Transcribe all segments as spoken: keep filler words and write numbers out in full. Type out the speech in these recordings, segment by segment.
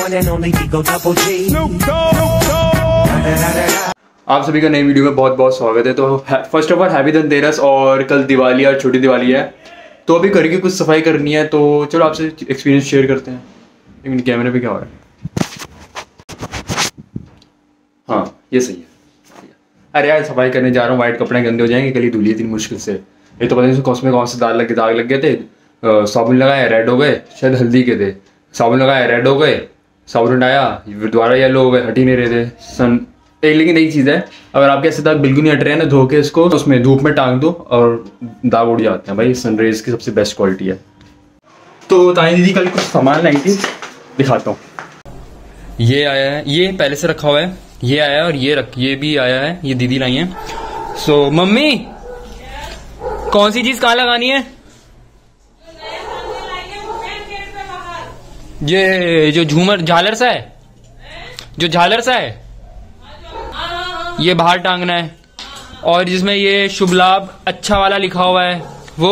आप सभी का नई वीडियो में बहुत बहुत स्वागत है। तो first of all happy Dhanteras, और कल दिवाली और छोटी दिवाली है, तो अभी घर की कुछ सफाई करनी है। तो चलो आपसे एक्सपीरियंस शेयर करते हैं। एक मिनट, कैमरे पे क्या हो रहा है? हाँ ये सही है। अरे यार सफाई करने जा रहा हूँ, वाइट कपड़े गंदे हो जाएंगे, कल ही धुली थी मुश्किल से। ये तो पता नहीं कौन कौन से दाग लग दाग लग गए थे। साबुन लगाया रेड हो गए, शायद हल्दी के थे। साबुन लगाया रेड हो गए, साबुन हटाया दोबारा येलो हो गए, हट ही नहीं रहे थे सन। एक लेकिन एक चीज़ है, अगर आपके ऐसे दाग बिल्कुल नहीं हट रहे हैं ना, धो के इसको उसमें धूप में टांग दो और दाग उड़ जाते हैं। भाई सनरेज की सबसे बेस्ट क्वालिटी है। तो ताई दीदी कल कुछ सामान लाई थी, दिखाता हूँ। ये आया है, ये पहले से रखा हुआ है, ये आया है, और ये रख ये भी आया है, ये दीदी लाई है। सो so, मम्मी कौन सी चीज कहाँ लगानी है? ये जो झूमर झालर सा है, जो झालर सा है ये बाहर टांगना है, और जिसमें ये शुभ लाभ अच्छा वाला लिखा हुआ है वो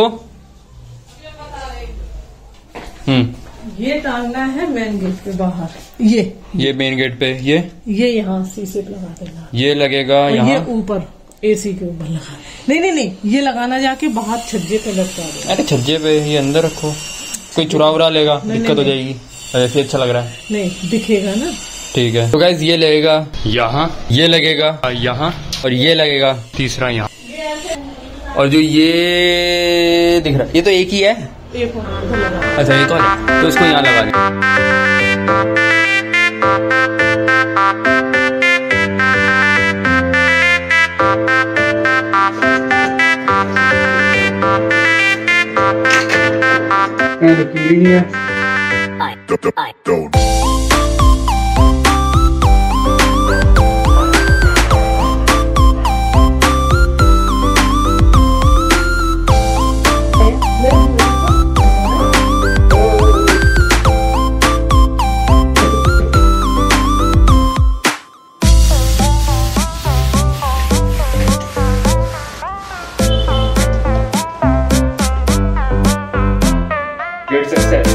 हम्म ये टांगना है मेन गेट पे बाहर। ये ये मेन गेट पे, ये ये यहाँ शीशे पे लगा देना, ये लगेगा यहाँ, ये ऊपर एसी के ऊपर लगा। नहीं नहीं नहीं, ये लगाना जाके बाहर छज्जे पे लटका दो। अरे छज्जे पे, ये अंदर रखो, कोई चुरा उरा लेगा, दिक्कत हो जाएगी। ऐसे अच्छा लग रहा है, नहीं दिखेगा ना। ठीक है। तो गाइस ये लगेगा यहाँ, ये लगेगा यहाँ, और ये लगेगा तीसरा यहाँ, और जो ये दिख रहा है ये तो एक ही है। एक लगा। अच्छा एक और है, तो इसको यहाँ लगा दें। Great success.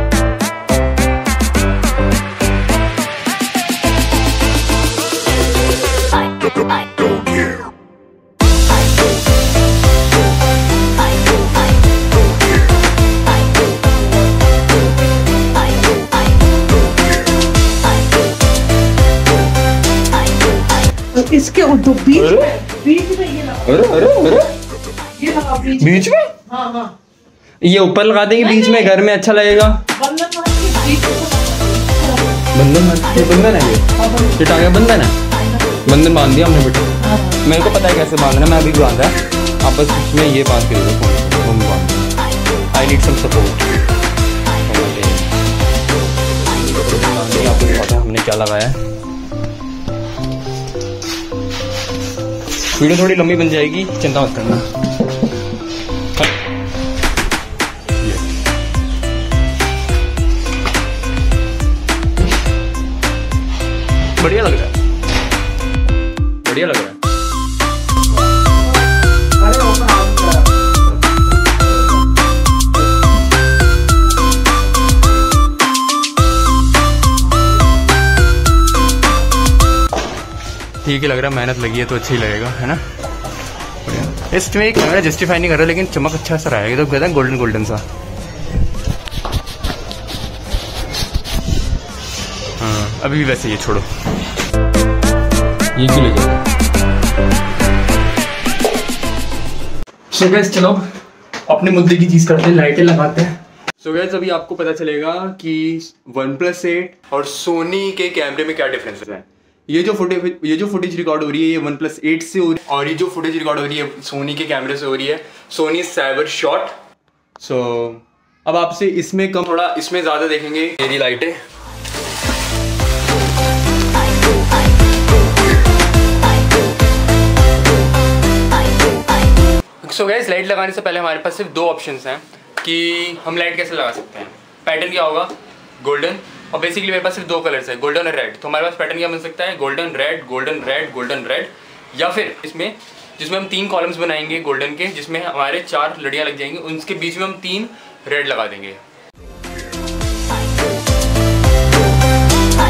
इसके उधर बीच में बीच में ये लगा। अरे अरे अरे ये लगा बीच, बीच में। हाँ हाँ, ये ऊपर लगा देंगे बीच में, घर में अच्छा लगेगा। बंधन बांध के बीच में बंधन बांध, ये बंधन है, ये ये टांगे बंधन है। बंधन बांध दिया हमने बेटा, मेरे को पता है कैसे बांधना है, मैं अभी बांधा है। आप बस इसमें ये बांध के दो। I need some support. आपको पता है हमने क्या लगाया है। वीडियो थोड़ी लंबी बन जाएगी, चिंता मत करना। बढ़िया लग रहा है, बढ़िया लग रहा है। ठीक ही लग रहा है, मेहनत लगी है तो अच्छा ही लगेगा, है ना। इसमें कैमरा जस्टिफाई नहीं कर रहा, लेकिन चमक अच्छा सा रहा है, तो कहते हैं गोल्डन गोल्डन सा। हाँ अभी भी वैसे ये छोड़ो, ये क्यों ले जाएगा। सो गाइस चलो अपने मुद्दे की चीज करते हैं, लाइटें लगाते हैं। सो गाइस अभी आपको पता चलेगा कि वन प्लस एट और सोनी के कैमरे में क्या डिफरेंस है। ये जो फुटेज ये जो फुटेज रिकॉर्ड हो रही है ये वन प्लस एट से हो रही है, और ये जो फुटेज रिकॉर्ड हो रही है सोनी के कैमरे से हो रही है, सोनी साइबर शॉट। सो अब आपसे इसमें कम थोड़ा इसमें ज़्यादा देखेंगे। ये लाइटें सो so गाइस लाइट लगाने से पहले हमारे पास सिर्फ दो ऑप्शंस हैं कि हम लाइट कैसे लगा सकते हैं। पैटर्न क्या होगा, गोल्डन, और बेसिकली मेरे पास सिर्फ दो कलर्स है, गोल्डन और रेड। तो हमारे पास पैटर्न क्या बन सकता है, golden red, golden red, golden red, या फिर इसमें जिसमें हम तीन कॉलम्स बनाएंगे गोल्डन के, जिसमें हमारे चार लड़ियाँ लग जाएंगी, उनके बीच में हम तीन रेड लगा देंगे।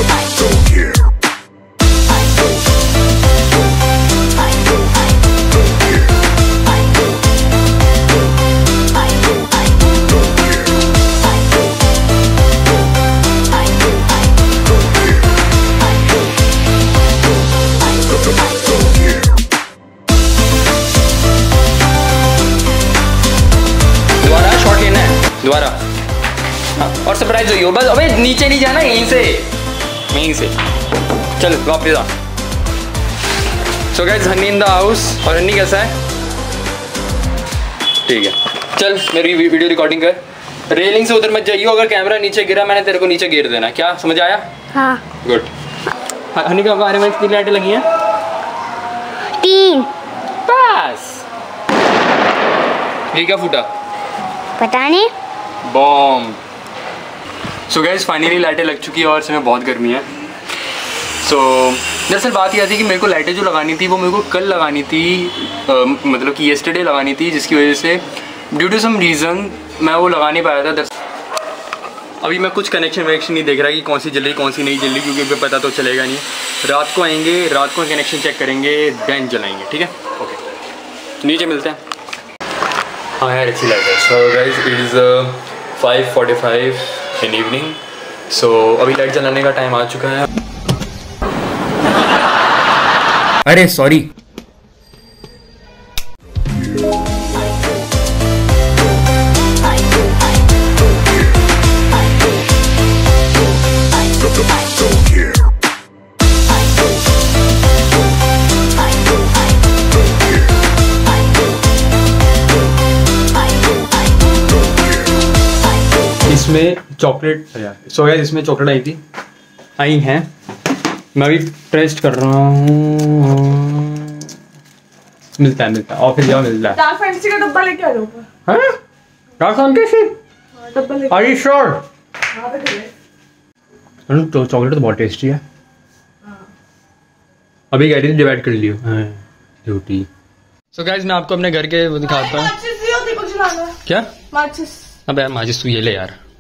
दोबारा हाँ, और सरप्राइज हुई हो बस। अबे नीचे नहीं जाना, यहीं से यहीं से चल वापस आ। So guys Honey in the house. और हनी कैसा है? ठीक है चल मेरी वीडियो रिकॉर्डिंग कर। रेलिंग से उधर मत जाइयो, अगर कैमरा नीचे गिरा मैंने तेरे को नीचे गिर देना। क्या समझ आया? हाँ गुड। हनी का बारे में कितनी लाइटें लगी हैं? तीन। बस। ये क्या फूटा? पता नहीं। बॉम्ब। सो गाइस फाइनली लाइटें लग चुकी है और इसमें बहुत गर्मी है। सो so, दरअसल बात यह थी कि मेरे को लाइटें जो लगानी थी वो मेरे को कल लगानी थी, आ, मतलब कि येस्टरडे लगानी थी, जिसकी वजह से ड्यू टू सम रीज़न मैं वो लगा नहीं पाया था। दरअसल अभी मैं कुछ कनेक्शन वनेक्शन नहीं देख रहा कि कौन सी जल रही कौन सी नहीं जल रही, क्योंकि पता तो चलेगा नहीं। रात को आएंगे, रात को कनेक्शन चेक करेंगे, देन जलाएंगे। ठीक है ओके, नीचे मिलते हैं। हाँ यार अच्छी लाइट है। So guys it is five forty five in evening. सो अभी लाइट जलाने का टाइम आ चुका है। अरे सॉरी। इसमें चॉकलेट, सो गाइस इसमें चॉकलेट आई थी आई हैं। मैं भी टेस्ट कर रहा हूँ। मिलता है मिलता है ऑफिस जाओ मिलता है। डार्क फैंटेसी का डब्बा लेके आ जाओ। हैं? Dark Fantasy? डब्बा लेके। Are you sure? हां तो ले। तो चॉकलेट तो बहुत टेस्टी है। अभी कह रही थी डिवाइड कर लियो। हां ड्यूटी। सो गाइस मैं आपको अपने घर के वो दिखाता हूँ। माचिस दियो, दीपक जलाना है। क्या? माचिस। अबे माचिस तू ये ले यार।